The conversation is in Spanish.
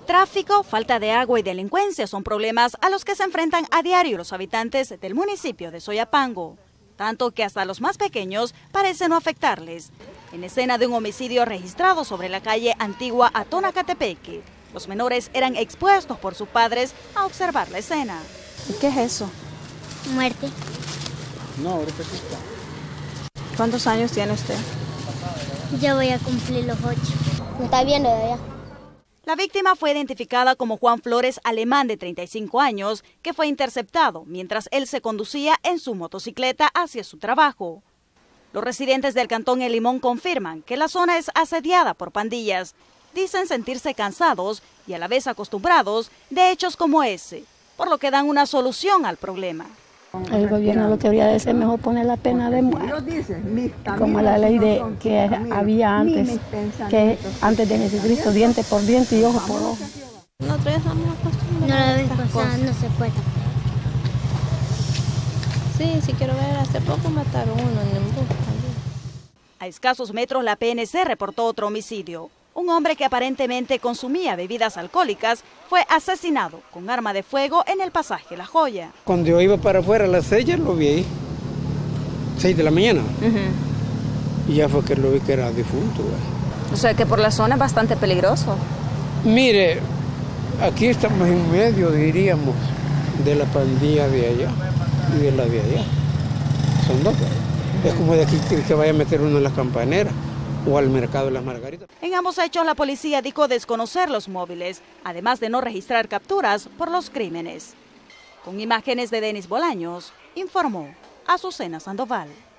Tráfico, falta de agua y delincuencia son problemas a los que se enfrentan a diario los habitantes del municipio de Soyapango, tanto que hasta los más pequeños parecen no afectarles. En escena de un homicidio registrado sobre la calle Antigua Atonacatepeque, los menores eran expuestos por sus padres a observar la escena. ¿Y qué es eso? Muerte. No, ahorita sí está. ¿Cuántos años tiene usted? Ya voy a cumplir los 8. ¿Me está viendo de allá? La víctima fue identificada como Juan Flores Alemán, de 35 años, que fue interceptado mientras él se conducía en su motocicleta hacia su trabajo. Los residentes del cantón El Limón confirman que la zona es asediada por pandillas. Dicen sentirse cansados y a la vez acostumbrados de hechos como ese, por lo que dan una solución al problema. El gobierno lo que debería de hacer mejor poner la pena de muerte, como la ley que había antes, que antes de Jesucristo, diente por diente y ojo por ojo. Nosotros ya estamos acostumbrados. No, la vez pasada no se puede. Sí, quiero ver, hace poco mataron uno en Embú. A escasos metros la PNC reportó otro homicidio. Un hombre que aparentemente consumía bebidas alcohólicas fue asesinado con arma de fuego en el pasaje La Joya. Cuando yo iba para afuera a las 6 ya lo vi ahí, 6 de la mañana. Y ya fue que lo vi que era difunto. O sea que por la zona es bastante peligroso. Mire, aquí estamos en medio, diríamos, de la pandilla de allá y de la de allá. Son dos. Es como de aquí que vaya a meter uno en las campaneras o al mercado de las Margaritas. En ambos hechos la policía dijo desconocer los móviles, además de no registrar capturas por los crímenes. Con imágenes de Denis Bolaños, informó Azucena Sandoval.